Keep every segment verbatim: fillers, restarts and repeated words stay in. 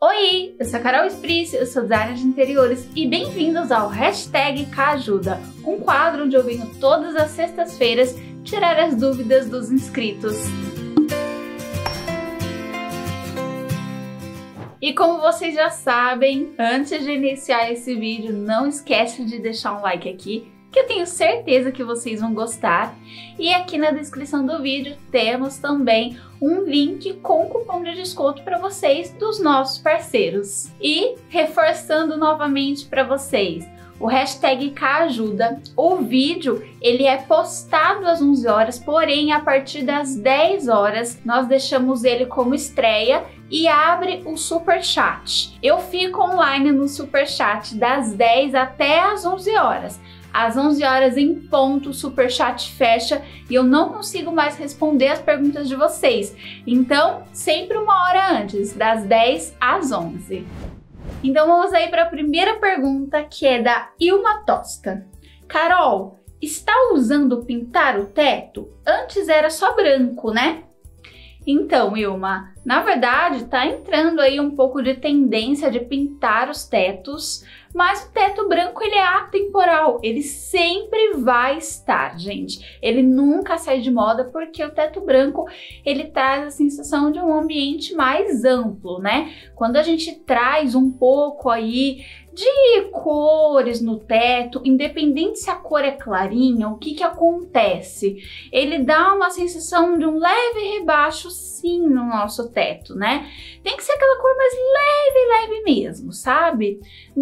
Oi, eu sou a Carol Esprice, eu sou designer de interiores e bem-vindos ao Hashtag Cajuda, um quadro onde eu venho todas as sextas-feiras tirar as dúvidas dos inscritos. E como vocês já sabem, antes de iniciar esse vídeo, não esquece de deixar um like aqui, que eu tenho certeza que vocês vão gostar. E aqui na descrição do vídeo temos também um link com cupom de desconto para vocês dos nossos parceiros. E reforçando novamente para vocês, o hashtag Cajuda, o vídeo ele é postado às onze horas, porém a partir das dez horas nós deixamos ele como estreia e abre o Superchat. Eu fico online no Superchat das dez até as onze horas. Às onze horas em ponto, o Superchat fecha e eu não consigo mais responder as perguntas de vocês. Então, sempre uma hora antes, das dez às onze. Então vamos aí para a primeira pergunta, que é da Ilma Tosta. Carol, está usando pintar o teto? Antes era só branco, né? Então, Ilma, na verdade tá entrando aí um pouco de tendência de pintar os tetos, mas o teto branco ele é atemporal, ele sempre vai estar, gente. Ele nunca sai de moda porque o teto branco ele traz a sensação de um ambiente mais amplo, né? Quando a gente traz um pouco aí de cores no teto, independente se a cor é clarinha, o que que acontece? Ele dá uma sensação de um leve rebaixo sim no nosso teto, né? Tem que ser aquela cor mais leve, leve mesmo, sabe?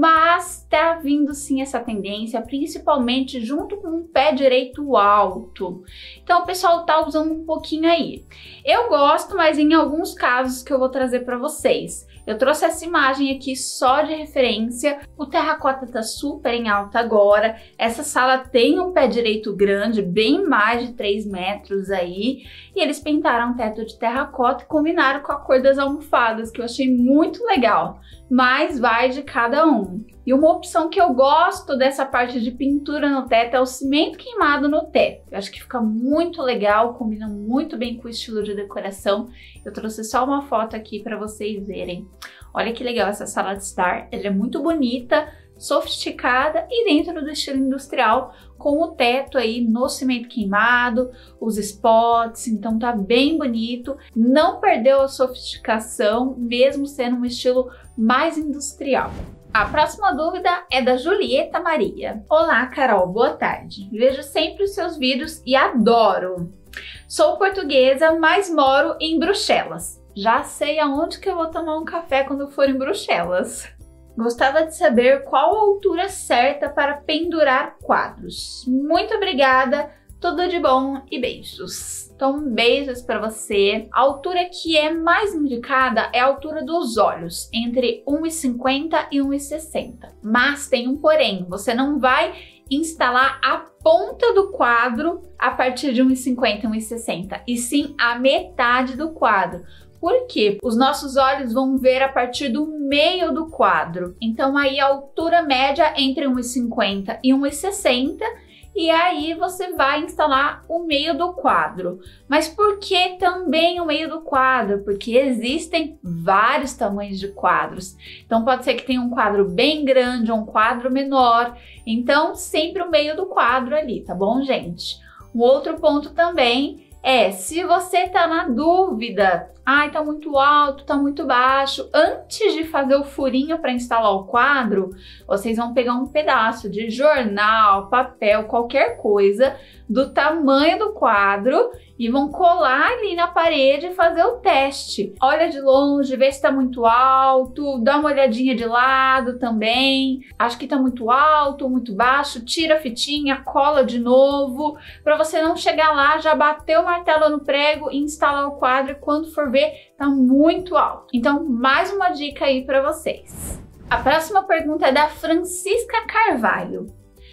Mas tá vindo sim essa tendência, principalmente junto com o pé direito alto. Então o pessoal tá usando um pouquinho aí. Eu gosto, mas em alguns casos que eu vou trazer para vocês. Eu trouxe essa imagem aqui só de referência. O terracota tá super em alta agora. Essa sala tem um pé direito grande, bem mais de três metros aí. E eles pintaram um teto de terracota e combinaram com a cor das almofadas, que eu achei muito legal. Mas vai de cada um. E uma opção que eu gosto dessa parte de pintura no teto é o cimento queimado no teto. Eu acho que fica muito legal, combina muito bem com o estilo de decoração. Eu trouxe só uma foto aqui para vocês verem. Olha que legal essa sala de estar, ela é muito bonita, sofisticada e dentro do estilo industrial, com o teto aí no cimento queimado, os spots, então tá bem bonito. Não perdeu a sofisticação, mesmo sendo um estilo mais industrial. A próxima dúvida é da Julieta Maria. Olá, Carol, boa tarde. Vejo sempre os seus vídeos e adoro. Sou portuguesa, mas moro em Bruxelas. Já sei aonde que eu vou tomar um café quando for em Bruxelas. Gostaria de saber qual a altura certa para pendurar quadros. Muito obrigada, tudo de bom e beijos. Então, beijos para você. A altura que é mais indicada é a altura dos olhos, entre um e cinquenta e um e sessenta. Mas tem um porém, você não vai instalar a ponta do quadro a partir de um e cinquenta e um e sessenta, e sim a metade do quadro. Por quê? Os nossos olhos vão ver a partir do meio do quadro. Então aí a altura média entre um e cinquenta e um e sessenta, e aí você vai instalar o meio do quadro. Mas por que também o meio do quadro? Porque existem vários tamanhos de quadros. Então pode ser que tenha um quadro bem grande ou um quadro menor. Então sempre o meio do quadro ali, tá bom, gente? Um outro ponto também é, se você tá na dúvida, ai, tá muito alto, tá muito baixo, antes de fazer o furinho para instalar o quadro, vocês vão pegar um pedaço de jornal, papel, qualquer coisa do tamanho do quadro e vão colar ali na parede e fazer o teste. Olha de longe, vê se tá muito alto, dá uma olhadinha de lado também. Acho que tá muito alto, muito baixo, tira a fitinha, cola de novo, para você não chegar lá, já bater o martelo no prego e instalar o quadro e quando for ver, tá muito alto. Então, mais uma dica aí para vocês. A próxima pergunta é da Francisca Carvalho.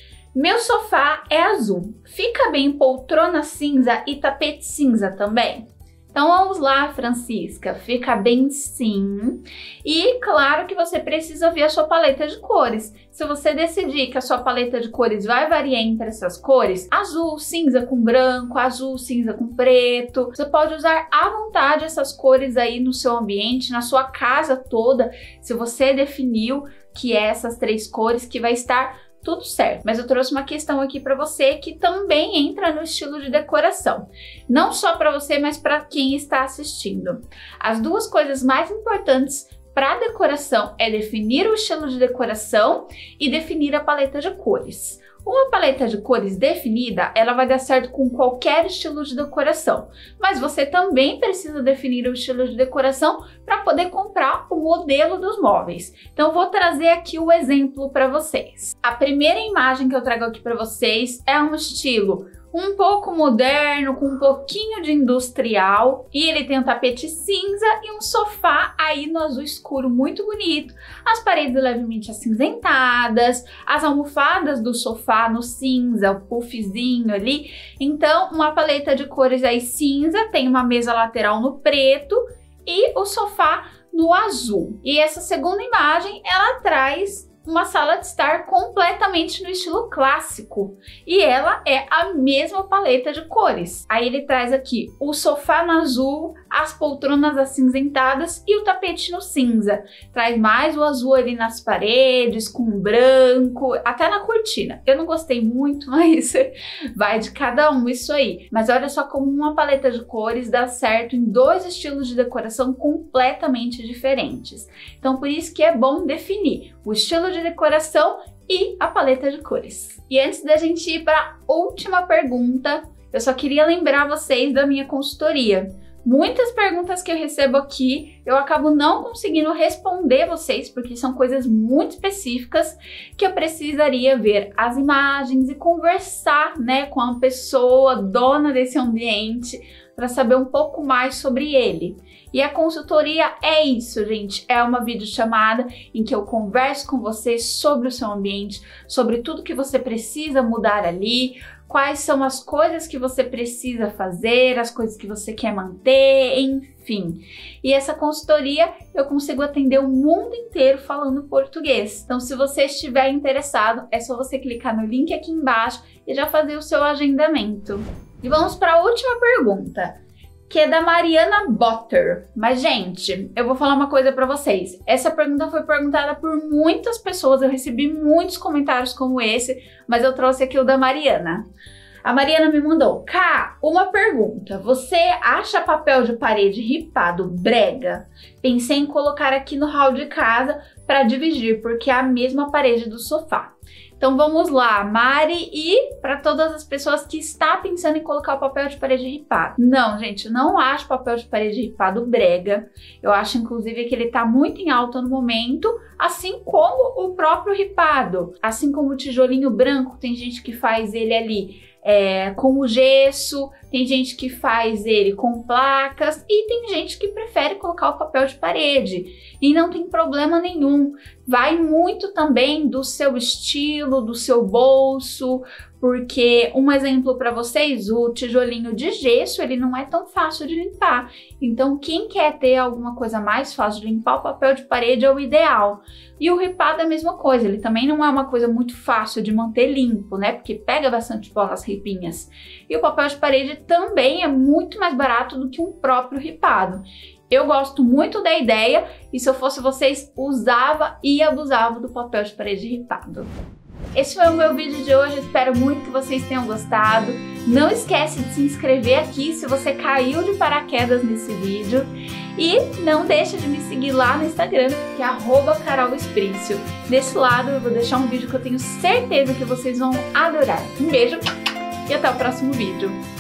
Meu sofá é azul. Fica bem poltrona cinza e tapete cinza também? Então vamos lá, Francisca, fica bem sim. E claro que você precisa ver a sua paleta de cores. Se você decidir que a sua paleta de cores vai variar entre essas cores, azul, cinza com branco, azul, cinza com preto, você pode usar à vontade essas cores aí no seu ambiente, na sua casa toda, se você definiu que é essas três cores que vai estar tudo certo. Mas eu trouxe uma questão aqui para você que também entra no estilo de decoração. Não só para você, mas para quem está assistindo. As duas coisas mais importantes para decoração é definir o estilo de decoração e definir a paleta de cores. Uma paleta de cores definida, ela vai dar certo com qualquer estilo de decoração, mas você também precisa definir o estilo de decoração para poder comprar o modelo dos móveis. Então, eu vou trazer aqui o exemplo para vocês. A primeira imagem que eu trago aqui para vocês é um estilo um pouco moderno, com um pouquinho de industrial, e ele tem um tapete cinza e um sofá aí no azul escuro muito bonito, as paredes levemente acinzentadas, as almofadas do sofá no cinza, o puffzinho ali. Então, uma paleta de cores aí cinza, tem uma mesa lateral no preto e o sofá no azul. E essa segunda imagem, ela traz uma sala de estar completamente no estilo clássico, e ela é a mesma paleta de cores. Aí ele traz aqui o sofá no azul, as poltronas acinzentadas e o tapete no cinza. Traz mais o azul ali nas paredes, com branco, até na cortina. Eu não gostei muito, mas vai de cada um isso aí. Mas olha só como uma paleta de cores dá certo em dois estilos de decoração completamente diferentes. Então por isso que é bom definir o estilo de decoração e a paleta de cores. E antes da gente ir para a última pergunta, eu só queria lembrar vocês da minha consultoria. Muitas perguntas que eu recebo aqui, eu acabo não conseguindo responder vocês, porque são coisas muito específicas que eu precisaria ver as imagens e conversar, né, com a pessoa dona desse ambiente para saber um pouco mais sobre ele. E a consultoria é isso, gente, é uma videochamada em que eu converso com você sobre o seu ambiente, sobre tudo que você precisa mudar ali, quais são as coisas que você precisa fazer, as coisas que você quer manter, enfim. E essa consultoria eu consigo atender o mundo inteiro falando português. Então, se você estiver interessado, é só você clicar no link aqui embaixo e já fazer o seu agendamento. E vamos para a última pergunta, que é da Mariana Botter. Mas, gente, eu vou falar uma coisa pra vocês. Essa pergunta foi perguntada por muitas pessoas, eu recebi muitos comentários como esse, mas eu trouxe aqui o da Mariana. A Mariana me mandou: Ká, uma pergunta. Você acha papel de parede ripado brega? Pensei em colocar aqui no hall de casa para dividir, porque é a mesma parede do sofá. Então vamos lá, Mari, e para todas as pessoas que estão pensando em colocar o papel de parede ripado. Não, gente, eu não acho papel de parede ripado brega. Eu acho, inclusive, que ele está muito em alta no momento, assim como o próprio ripado. Assim como o tijolinho branco, tem gente que faz ele ali É, com o gesso, tem gente que faz ele com placas e tem gente que prefere colocar o papel de parede e não tem problema nenhum. Vai muito também do seu estilo, do seu bolso, porque um exemplo para vocês, o tijolinho de gesso, ele não é tão fácil de limpar. Então quem quer ter alguma coisa mais fácil de limpar, o papel de parede é o ideal. E o ripado é a mesma coisa, ele também não é uma coisa muito fácil de manter limpo, né? Porque pega bastante pó nas ripinhas. E o papel de parede também é muito mais barato do que um próprio ripado. Eu gosto muito da ideia e se eu fosse vocês, usava e abusava do papel de parede ripado. Esse foi o meu vídeo de hoje, espero muito que vocês tenham gostado. Não esquece de se inscrever aqui se você caiu de paraquedas nesse vídeo. E não deixa de me seguir lá no Instagram, que é arroba Carol Esprício. Desse lado eu vou deixar um vídeo que eu tenho certeza que vocês vão adorar. Um beijo e até o próximo vídeo.